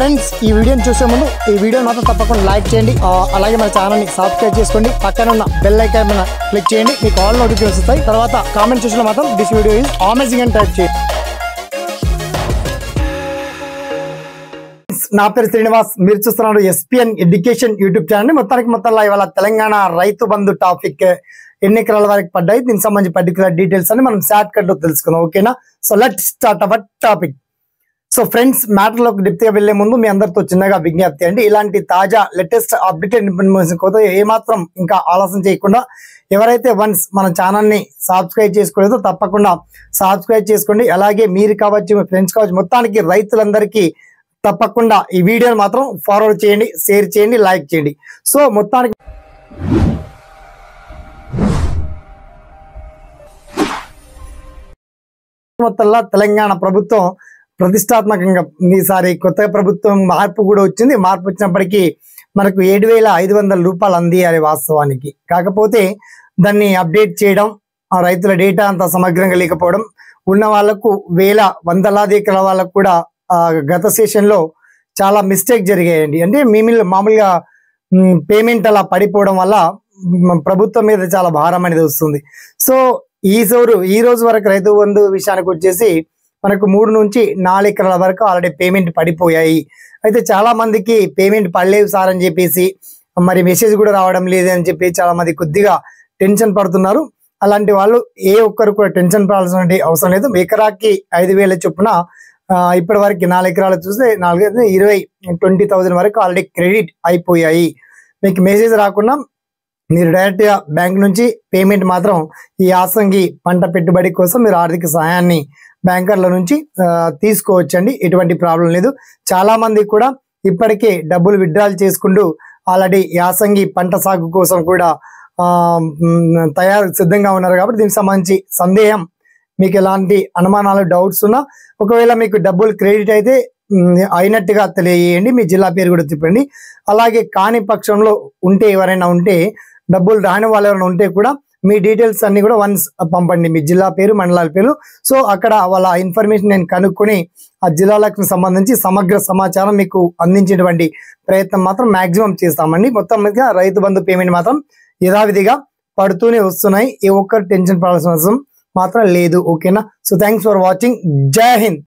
Friends ఈ వీడియోని చూసే ముందు ఈ వీడియోని మాత్రం తప్పకుండా లైక్ చేయండి, అలాగే మన ఛానల్ని సబ్స్క్రైబ్ చేసుకోండి, పక్కన ఉన్న బెల్ ఐకాన్ మీద క్లిక్ చేయండి, మీకు ఆల్ నోటిఫికేషన్స్ వస్తాయి. తర్వాత కామెంట్ సెక్షన్లో మాత్రం దిస్ వీడియో ఈజ్ అమేజింగ్ అని టైప్ చేయండి. నా పేరు శ్రీనివాస్, మీరు చూస్తున్నారు ఎస్పీఎన్ ఎడ్యుకేషన్ యూట్యూబ్ ఛానల్. మొత్తంలో ఇవాళ తెలంగాణ రైతు బంధు టాపిక్ ఎన్ని ఎకరాల వరకు పడ్డాయి, దీనికి సంబంధించి పర్టికులర్ డీటెయిల్స్ అని మనం షార్ట్ కట్ లో తెలుసుకుందాం. ఓకేనా? So let's start our topic. So friends, matter లోకి డెప్త్ గా వెళ్లే ముందు మీ అందరితో చిన్నగా విజ్ఞప్తి అండి, ఇలాంటి తాజా లేటెస్ట్ అప్డేటెడ్ ఇన్ఫర్మేషన్ కోసం ఏమాత్రం ఇంకా ఆలస్యం చేయకుండా ఎవరైతే వన్స్ మన ఛానల్ ని సబ్స్క్రైబ్ చేసుకోలేదో తప్పకుండా సబ్స్క్రైబ్ చేసుకోండి. అలాగే మీరు కావచ్చు, మీ ఫ్రెండ్స్ కావచ్చు, మొత్తానికి రైతులందరికీ తప్పకుండా ఈ వీడియోని మాత్రం ఫార్వర్డ్ చేయండి, షేర్ చేయండి, లైక్ చేయండి. సో మొత్తానికి మొత్తంలో తెలంగాణ ప్రభుత్వం ప్రతిష్టాత్మకంగా ఈసారి కొత్త ప్రభుత్వం మార్పు కూడా వచ్చింది. మార్పు వచ్చినప్పటికీ మనకు 7,500 రూపాయలు అందియాలి వాస్తవానికి. కాకపోతే దాన్ని అప్డేట్ చేయడం, ఆ రైతుల డేటా అంత సమగ్రంగా లేకపోవడం, ఉన్న వాళ్లకు వందలాది ఎకరాల వాళ్ళకు కూడా గత సెషన్ లో చాలా మిస్టేక్ జరిగాయండి. అంటే మామూలుగా పేమెంట్ అలా పడిపోవడం వల్ల ప్రభుత్వం మీద చాలా భారం అనేది వస్తుంది. సో ఈ రోజు వరకు రైతు బంధు విషయానికి వచ్చేసి మనకు 3 నుంచి 4 ఎకరాల వరకు ఆల్రెడీ పేమెంట్ పడిపోయాయి. అయితే చాలా మందికి పేమెంట్ పడలేవు సార్ అని చెప్పేసి, మరి మెసేజ్ కూడా రావడం లేదు అని చెప్పి చాలా మంది కొద్దిగా టెన్షన్ పడుతున్నారు. అలాంటి వాళ్ళు ఏ ఒక్కరు కూడా టెన్షన్ పడాల్సిన అవసరం లేదు. ఎకరాకి 5,000 చొప్పున ఇప్పటి వరకు 4 ఎకరాలు చూస్తే 20,000 వరకు ఆల్రెడీ క్రెడిట్ అయిపోయాయి. మీకు మెసేజ్ రాకుండా మీరు డైరెక్ట్ గా బ్యాంక్ నుంచి పేమెంట్ మాత్రం ఈ యాసంగి పంట పెట్టుబడి కోసం మీరు ఆర్థిక సహాయాన్ని బ్యాంకర్ల నుంచి తీసుకోవచ్చండి, ఎటువంటి ప్రాబ్లం లేదు. చాలా మంది కూడా ఇప్పటికే డబ్బులు విత్డ్రాల్ చేసుకుంటూ ఆల్రెడీ యాసంగి పంట సాగు కోసం కూడా సిద్ధంగా ఉన్నారు. కాబట్టి దీనికి సంబంధించి సందేహం, మీకు ఎలాంటి అనుమానాలు, డౌట్స్ ఉన్నా, ఒకవేళ మీకు డబ్బులు క్రెడిట్ అయితే అయినట్టుగా తెలియజేయండి, మీ జిల్లా పేరు కూడా చెప్పండి. అలాగే కాని పక్షంలో ఉంటే, ఎవరైనా ఉంటే, డబ్బులు రాని వాళ్ళు ఎవరైనా ఉంటే కూడా మీ డీటెయిల్స్ అన్ని కూడా వన్స్ పంపండి, మీ జిల్లా పేరు, మండలాల పేరు. సో అక్కడ వాళ్ళ ఇన్ఫర్మేషన్ నేను కనుక్కొని ఆ జిల్లాలకు సంబంధించి సమగ్ర సమాచారం మీకు అందించేటువంటి ప్రయత్నం మాత్రం మాక్సిమం చేస్తామండి. మొత్తం మీద రైతు బంధు పేమెంట్ మాత్రం యథావిధిగా పడుతూనే వస్తున్నాయి. ఏ ఒక్కరు టెన్షన్ పడాల్సిన అవసరం మాత్రం లేదు. ఓకేనా? So thanks for watching. జై హింద్.